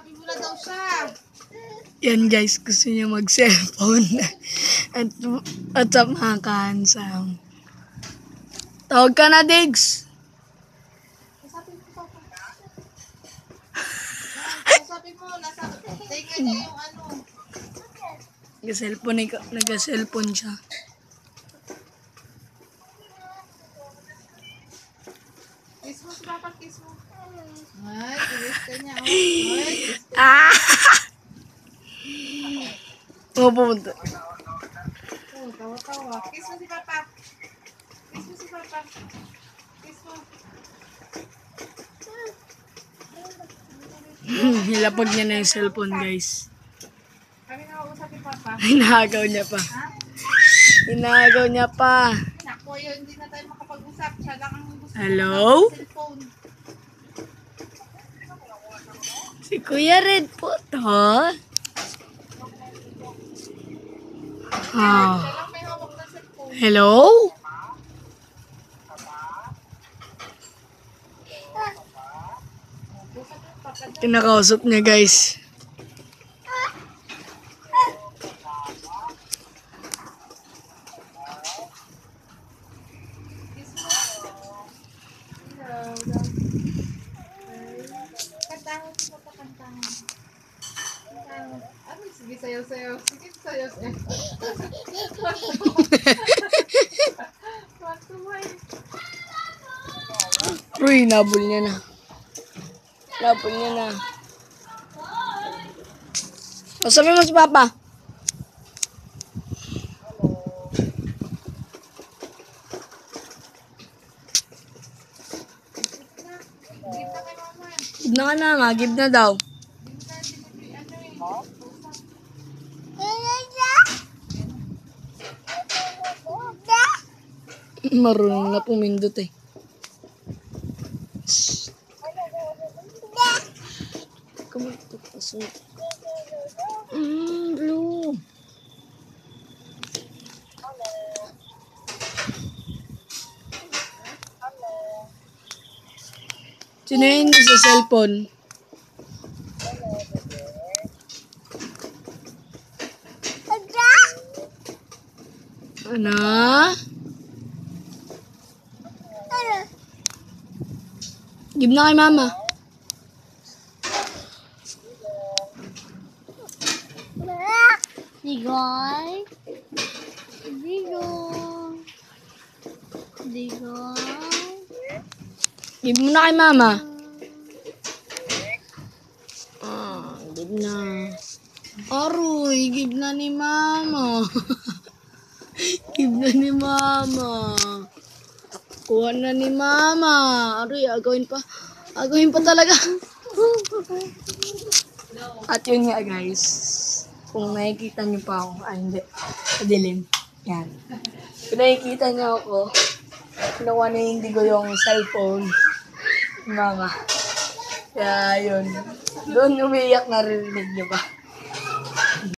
Kausapin mo na daw siya. Yan guys, gusto niya mag-cellphone. at samakan sa... Tawag ka na, Diggs! Kausapin mo, Papa. Kausapin mo, nasa tenga niya yung ano. Nag-cellphone siya. Kiss mo si Papa, kiss mo. Ay, kiss ka niya. Ay, kiss ka. Ah! Pupunta. Oh, tawa-tawa. Kiss mo si Papa. Kiss mo si Papa. Kiss mo. Nilapag niya na yung cellphone, guys. Kami na mag-usap ni Papa. Hinagaw niya pa. Ha? Hinagaw niya pa. Naku, yun, hindi na tayo makapag-usap. Siya lang ang gusto Hello? ng cellphone. Si Kuya Red po to. Siya Ah. lang may hawak ng cellphone. Hello? Usap ni Papa daw. Kinakausap niya, guys. Kiss mo. Hello. Kantahan mo pa, kantahan. Kantahan. Ano, sige, sayaw-sayaw. Sige, sayaw-sayaw. Matuloy. Uy, nabol niya na. Nabol niya na. O, sabi mo si Papa. Give na kay Mama. Give na ka na, ma-give na daw. Give na, ano eh. Marunong na pumindot eh. Kumatok pa so. Blue. Sino yun sa cellphone? Ano? Give na kay Mama. Digoy. Digoy. Digoy. Give mo na kay Mama. Give na. Aroy, give na ni Mama. Give na ni Mama. Kuha na ni Mama. Aroy, agawin pa. Agawin pa talaga. At yun nga guys. Kung nakikita niyo pa ako. Ay, hindi. Madilim. Yan. Kung nakikita niyo ako, kinuha na hindi ko yung cellphone ni Mama. Kaya yun. Doon umiiyak, narinig niyo ba?